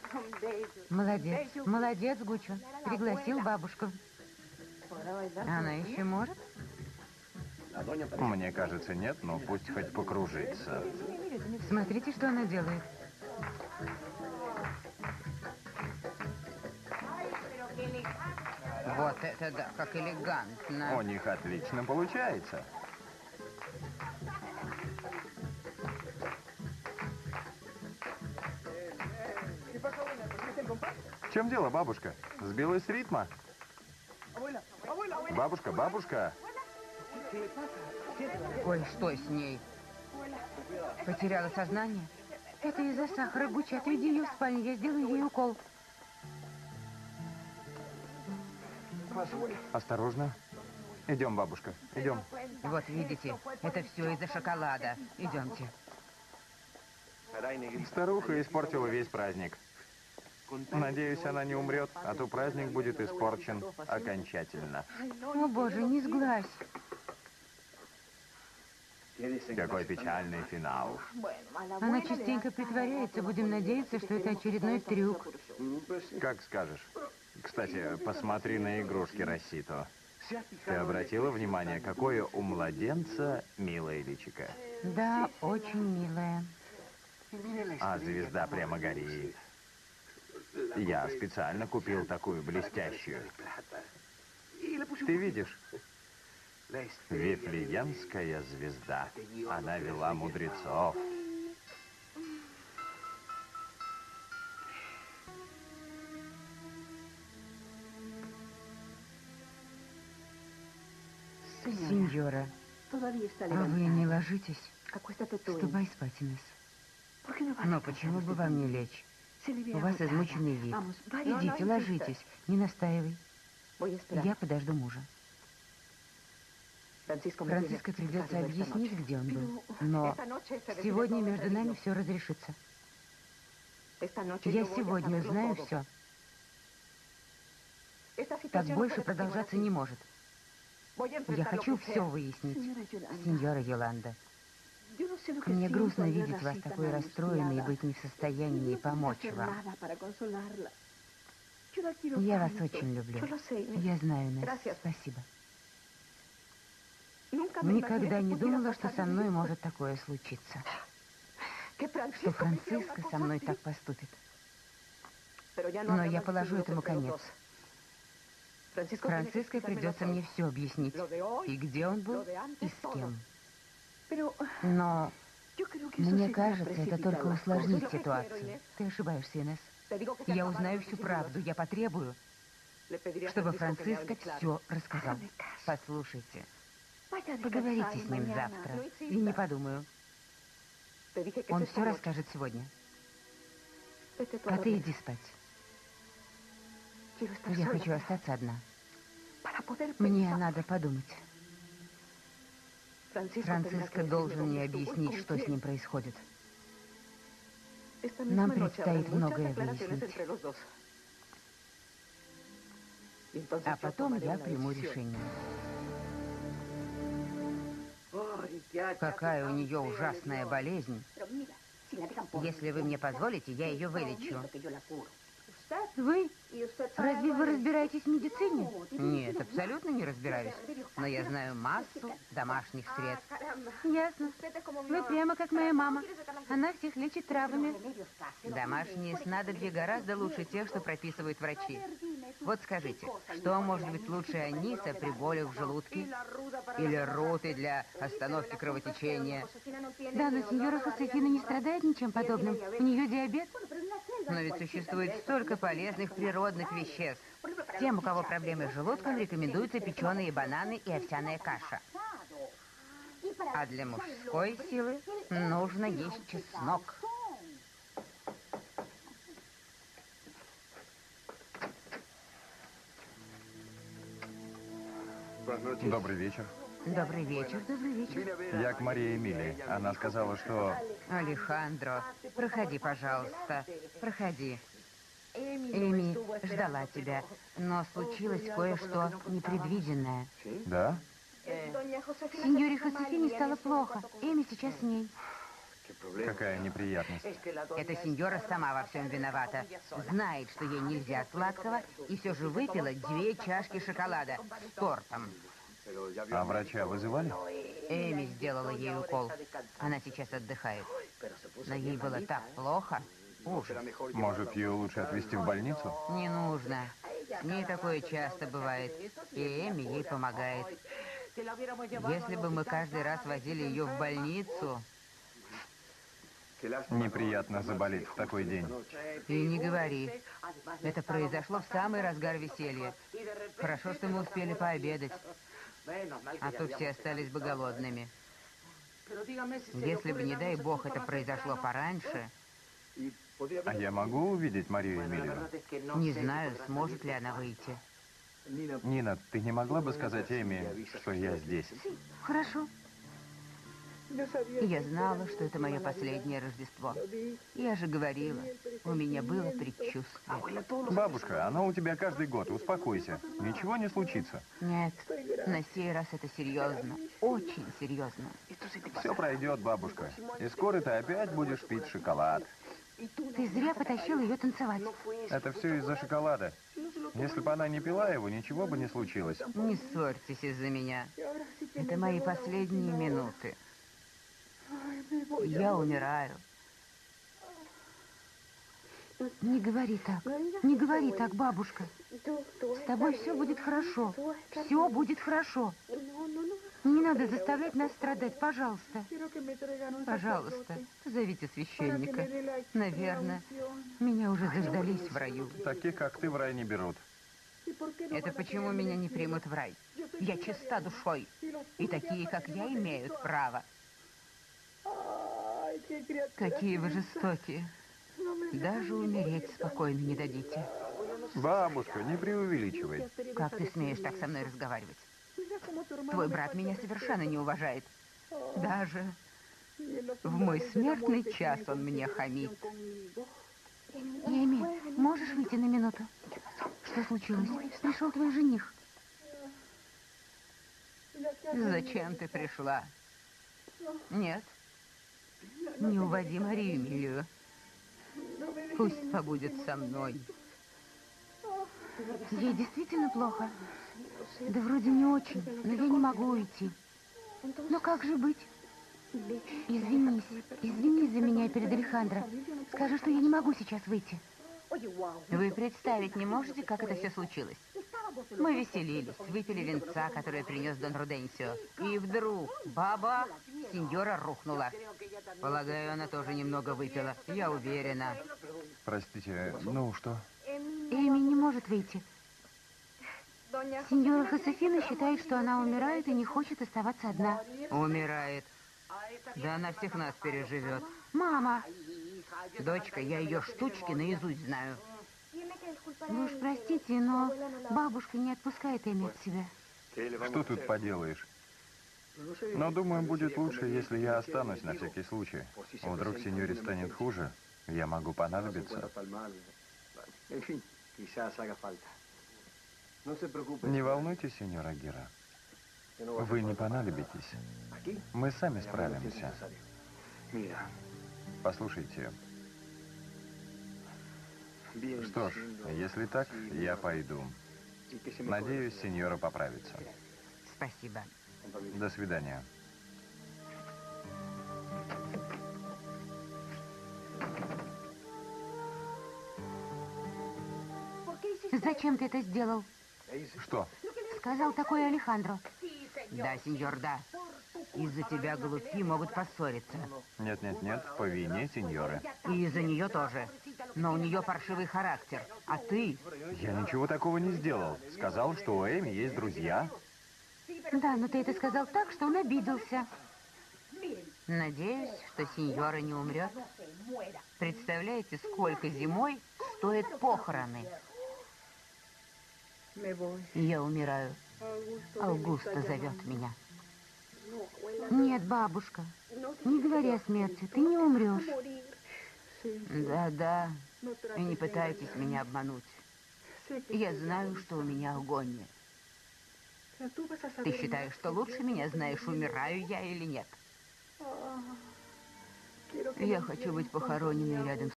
Молодец, молодец, Гуччо. Пригласил бабушку. Она еще может? Мне кажется, нет, но пусть хоть покружится. Смотрите, что она делает. Вот это да, как элегантно. У них отлично получается. В чем дело, бабушка? Сбилась с ритма? Бабушка, бабушка! Ой, что с ней? Потеряла сознание? Это из-за сахара, Гуччо. Отведи ее в спальню, я сделаю ей укол. Осторожно. Идем, бабушка, идем. Вот видите, это все из-за шоколада. Идемте. Старуха испортила весь праздник. Надеюсь, она не умрет, а то праздник будет испорчен окончательно. О, боже, не сглазь. Какой печальный финал. Она частенько притворяется. Будем надеяться, что это очередной трюк. Как скажешь. Кстати, посмотри на игрушки Росито. Ты обратила внимание, какое у младенца милое личико? Да, очень милая. А звезда прямо горит. Я специально купил такую блестящую. Ты видишь? Вифлеемская звезда. Она вела мудрецов. Сеньора, а вы не ложитесь? Ступай спать, Инесс. Но почему бы вам не лечь? У вас измученный вид. Идите, ложитесь, не настаивай. Я подожду мужа. Франциско придется объяснить, где он был. Но сегодня между нами все разрешится. Я сегодня узнаю все. Так больше продолжаться не может. Я хочу все выяснить, сеньора Йоланда. Мне грустно видеть вас такой расстроенной и быть не в состоянии помочь вам. Я вас очень люблю. Я знаю, Инесс. Спасибо. Никогда не думала, что со мной может такое случиться. Что Франциско со мной так поступит. Но я положу этому конец. Франциско придется мне все объяснить. И где он был, и с кем. Но мне кажется, это только усложнит ситуацию. Ты ошибаешься, Инесс. Я узнаю всю правду. Я потребую, чтобы Франциско все рассказал. Послушайте, поговорите с ним завтра. И не подумаю. Он все расскажет сегодня. А ты иди спать. Я хочу остаться одна. Мне надо подумать. Франциско должен мне объяснить, что с ним происходит. Нам предстоит многое выяснить. А потом я приму решение. Какая у нее ужасная болезнь. Если вы мне позволите, я ее вылечу. Вы? Разве вы разбираетесь в медицине? Нет, абсолютно не разбираюсь. Но я знаю массу домашних средств. Ясно. Вы прямо как моя мама. Она всех лечит травами. Домашние снадобья гораздо лучше тех, что прописывают врачи. Вот скажите, что может быть лучше аниса при болях в желудке? Или руты для остановки кровотечения? Да, но сеньора Хосефина не страдает ничем подобным. У нее диабет. Но ведь существует столько полезных природных веществ. Тем, у кого проблемы с желудком, рекомендуются печеные бананы и овсяная каша. А для мужской силы нужно есть чеснок. Добрый вечер. Добрый вечер, добрый вечер. Я к Марии Эмилии. Она сказала, что... Алехандро, проходи, пожалуйста. Проходи. Эми ждала тебя, но случилось кое-что непредвиденное. Да? Сеньоре Хосефине стало плохо. Эми сейчас с ней. Какая неприятность. Эта сеньора сама во всем виновата. Знает, что ей нельзя сладкого, и все же выпила 2 чашки шоколада с тортом. А врача вызывали? Эми сделала ей укол. Она сейчас отдыхает. Но ей было так плохо. Ужас. Может, ее лучше отвезти в больницу? Не нужно. С ней такое часто бывает. И Эми ей помогает. Если бы мы каждый раз возили ее в больницу... Неприятно заболеть в такой день. И не говори. Это произошло в самый разгар веселья. Хорошо, что мы успели пообедать. А то все остались бы голодными. Если бы, не дай бог, это произошло пораньше... А я могу увидеть Марию Эмилию? Не знаю, сможет ли она выйти. Нина, ты не могла бы сказать Эми, что я здесь? Хорошо. Я знала, что это мое последнее Рождество. Я же говорила, у меня было предчувствие. Бабушка, оно у тебя каждый год, успокойся. Ничего не случится. Нет, на сей раз это серьезно. Очень серьезно. Все пройдет, бабушка. И скоро ты опять будешь пить шоколад. Ты зря потащил ее танцевать. Это все из-за шоколада. Если бы она не пила его, ничего бы не случилось. Не ссорьтесь из-за меня. Это мои последние минуты. Я умираю. Не говори так. Не говори так, бабушка. С тобой все будет хорошо. Все будет хорошо. Не надо заставлять нас страдать, пожалуйста. Пожалуйста, зовите священника. Наверное, меня уже заждались в раю. Таких, как ты, в рай не берут. Это почему меня не примут в рай? Я чиста душой. И такие, как я, имеют право. Какие вы жестокие. Даже умереть спокойно не дадите. Бабушка, не преувеличивай. Как ты смеешь так со мной разговаривать? Твой брат меня совершенно не уважает. Даже в мой смертный час он мне хамит. Эми, можешь выйти на минуту? Что случилось? Пришел твой жених. Зачем ты пришла? Нет. Не уводи Марию Эмилию. Пусть побудет со мной. Ей действительно плохо? Да вроде не очень, но я не могу уйти. Но как же быть? Извинись за меня перед Алехандро. Скажи, что я не могу сейчас выйти. Вы представить не можете, как это все случилось? Мы веселились, выпили винца, которое принес Дон Руденсио. И вдруг, баба, сеньора рухнула. Полагаю, она тоже немного выпила, я уверена. Простите, ну что? Эми не может выйти. Сеньора Хосефина считает, что она умирает и не хочет оставаться одна. Умирает. Да она всех нас переживет. Мама! Дочка, я ее штучки наизусть знаю. Вы уж простите, но бабушка не отпускает Эми от себя. Что тут поделаешь? Но думаю, будет лучше, если я останусь на всякий случай. Вдруг сеньоре станет хуже, я могу понадобиться. Не волнуйтесь, сеньора Гера. Вы не понадобитесь. Мы сами справимся. Послушайте. Что ж, если так, я пойду. Надеюсь, сеньора поправится. Спасибо. До свидания. Зачем ты это сделал? Что? Сказал такое Алехандро. Да, сеньор, да. Из-за тебя голубки могут поссориться. Нет, по вине сеньоры. И из-за нее тоже. Но у нее паршивый характер. А ты... Я ничего такого не сделал. Сказал, что у Эми есть друзья. Да, но ты это сказал так, что он обиделся. Надеюсь, что сеньора не умрет. Представляете, сколько зимой стоят похороны? Я умираю. Аугусто зовет меня. Нет, бабушка, не говори о смерти, ты не умрешь. Да, и не пытайтесь меня обмануть. Я знаю, что у меня агония. Ты считаешь, что лучше меня знаешь, умираю я или нет? Я хочу быть похороненной рядом